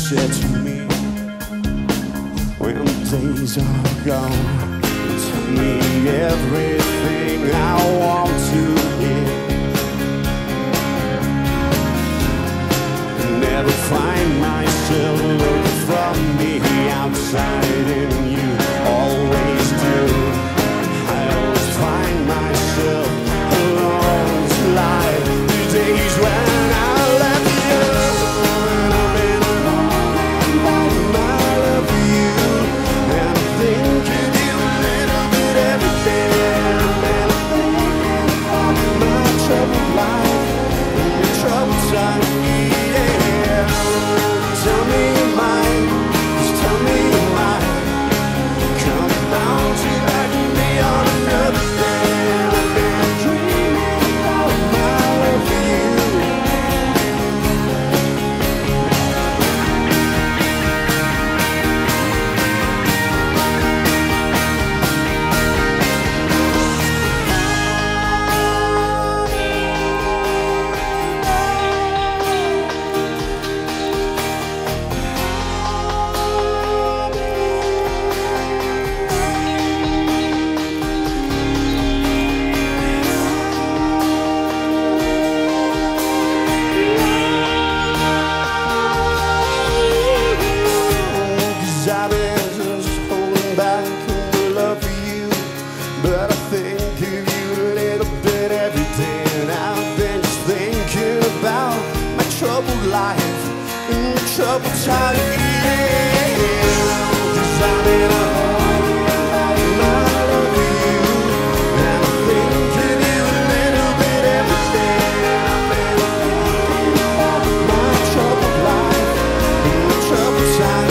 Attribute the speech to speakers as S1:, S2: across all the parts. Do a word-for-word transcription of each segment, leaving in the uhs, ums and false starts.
S1: said to me when the days are gone, tell me everything I want to hear. Never find myself looking from the outside in you, always do. I always find myself alone to lie. The days when I left you, and I've been alone by my love for you, and I think you do a little bit everything, and I think about my troubled life and your troubled time. Tell me you're mine, just tell me you're mine. Come down to back me on another day. I've been dreaming about my love for you. I've been just holding back the love for you, but I think of you a little bit every day, and I've been just thinking about my troubled life and the troubled time. Yeah, 'cause I've been holding back my love for you, and I think of you a little bit every day, and I've been thinking about my troubled life and the troubled time.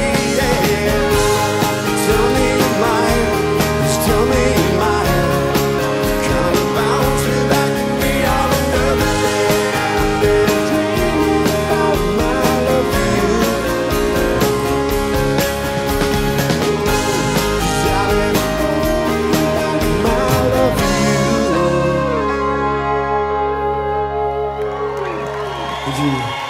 S1: Tell me you're mine, just tell me you're mine. Come about to back me on another day. I've been dreaming about my love for you. 'Cause I've been dreaming about my love for you. Would you